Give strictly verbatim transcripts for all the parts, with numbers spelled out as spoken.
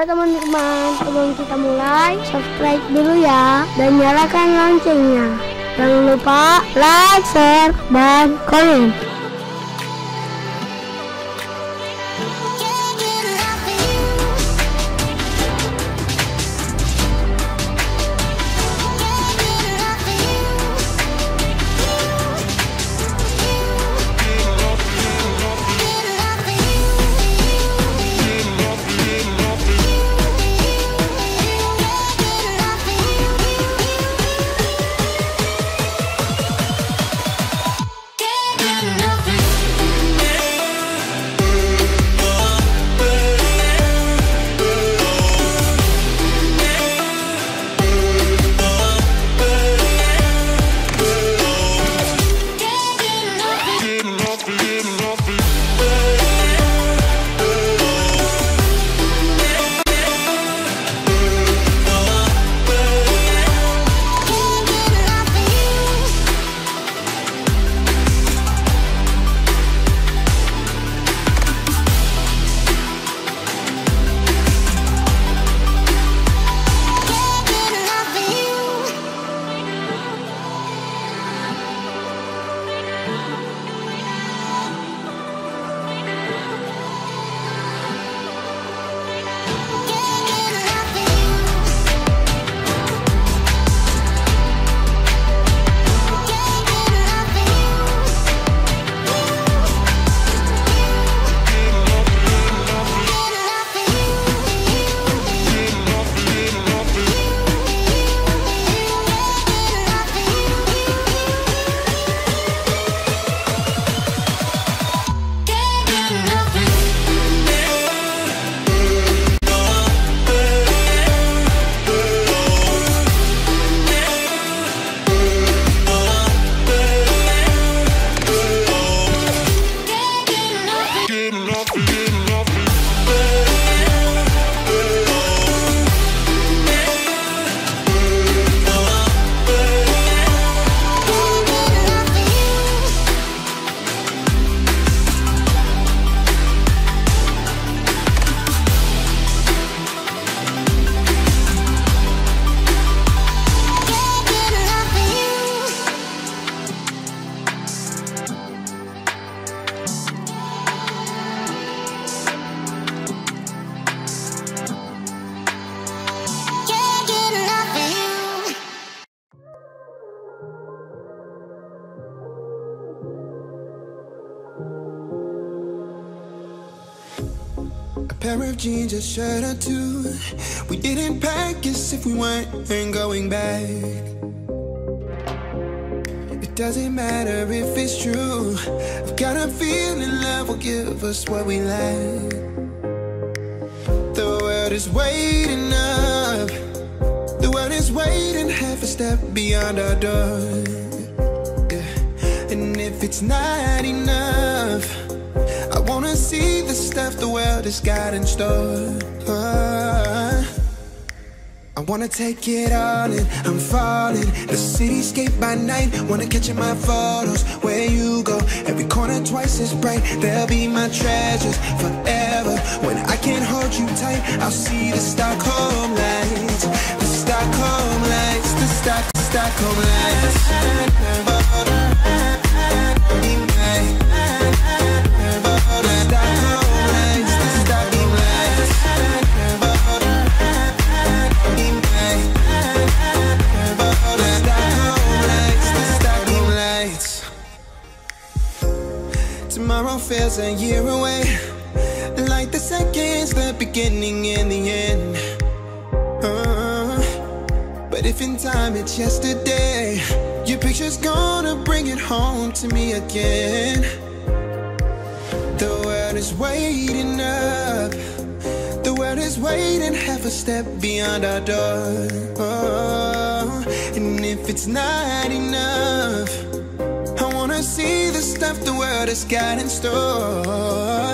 Halo teman-teman, sebelum kita mulai, subscribe dulu ya dan nyalakan loncengnya. Jangan lupa like, share, dan komen. Pair of jeans, a shirt or two. We didn't pack as if we weren't going back. It doesn't matter if it's true. I've got a feeling love will give us what we lack. The world is waiting up. The world is waiting half a step beyond our door. Yeah. And if it's not enough, I wanna see the stuff the world has got in store. uh, I wanna take it all in, I'm falling. The cityscape by night, wanna catch in my photos. Where you go, every corner twice as bright. They'll be my treasures forever. When I can't hold you tight, I'll see the Stockholm lights. The Stockholm lights, the Stock, Stockholm lights. Tomorrow feels a year away, like the seconds, the beginning and the end. uh, But if in time it's yesterday, your picture's gonna bring it home to me again. The world is waiting up. The world is waiting half a step beyond our door. oh, And if it's not enough, I wanna see the stuff the world has got in store.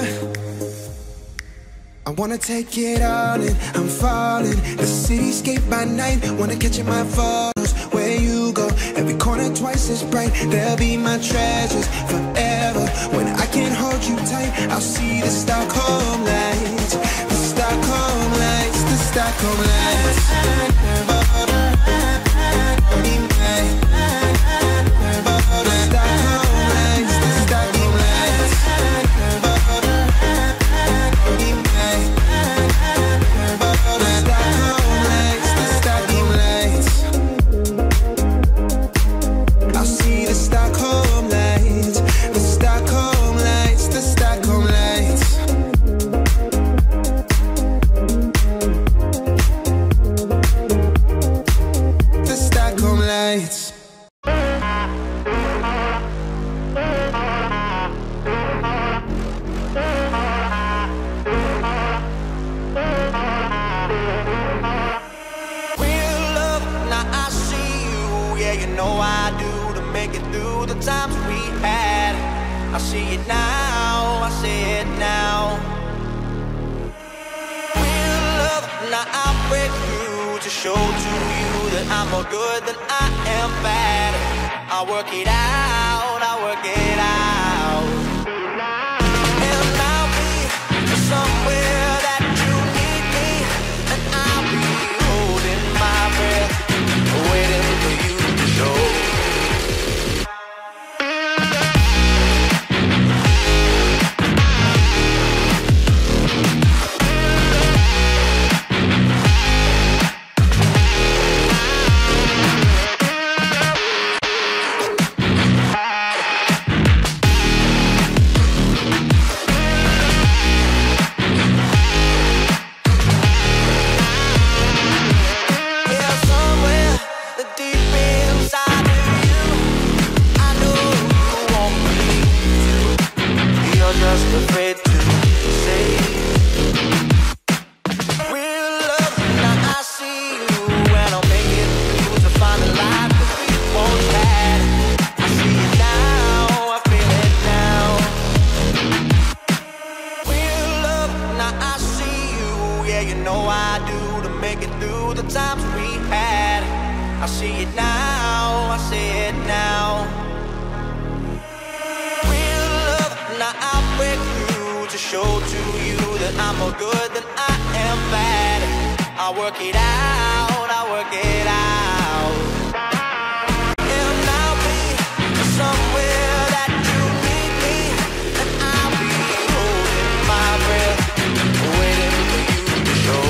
I wanna take it all in, I'm falling. The cityscape by night, wanna catch in my photos. Where you go, every corner twice as bright. They'll be my treasures forever. When I can't hold you tight, I'll see the Stockholm lights. The Stockholm lights. Stockholm lights. I see it now, I see it now. Real love, now I'll break through to show to you that I'm more good than I am bad. I work it out, I work it out. And I'll be somewhere that you need me, and I'll be holding my breath, waiting for you to show. I see it now, I see it now. Real love, now I'll break through to show to you that I'm more good than I am bad. I work it out, I work it out. And I'll be somewhere that you need me, and I'll be holding my breath, waiting for you to show.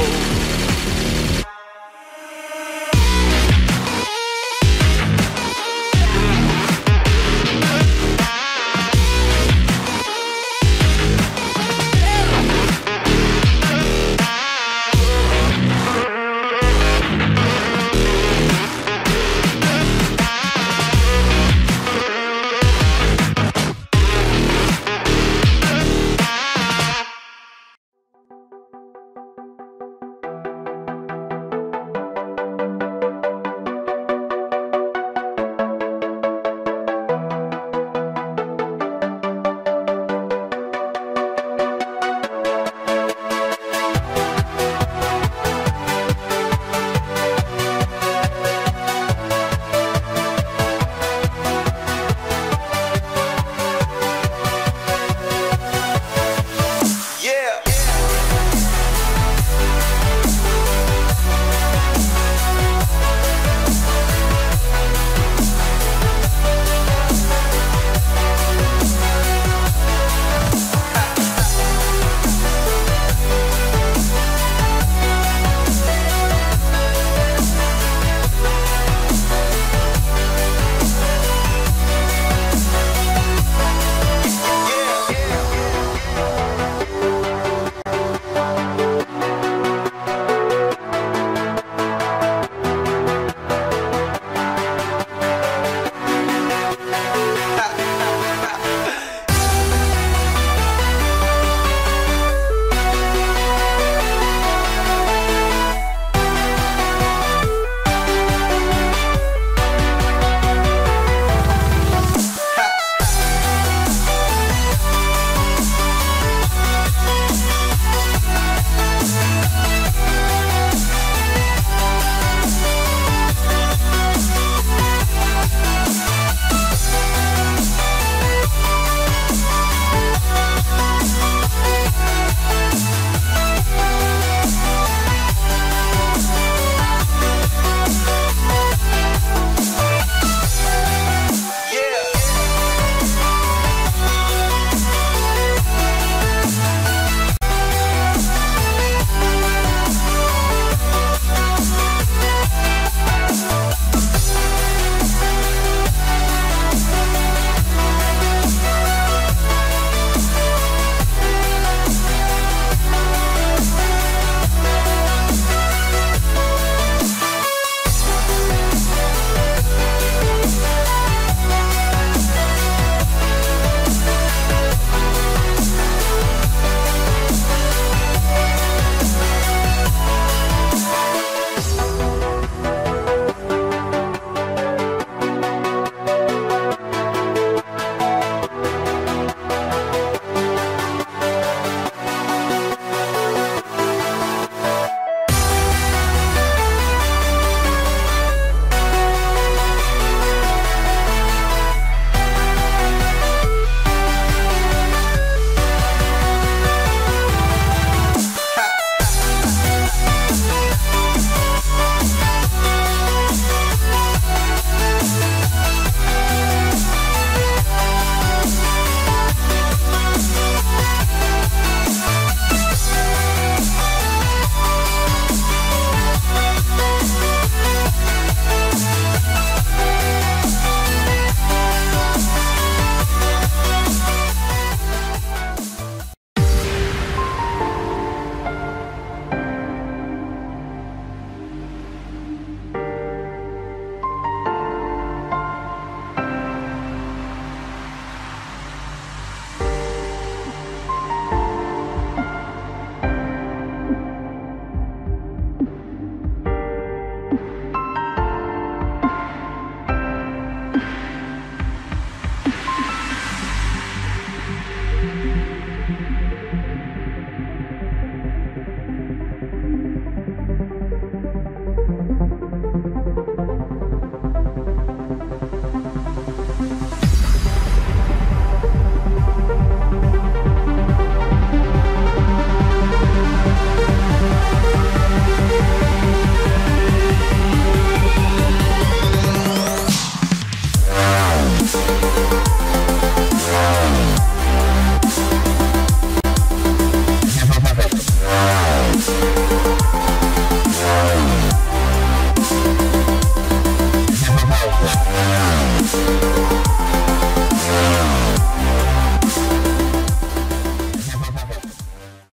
We'll be right back.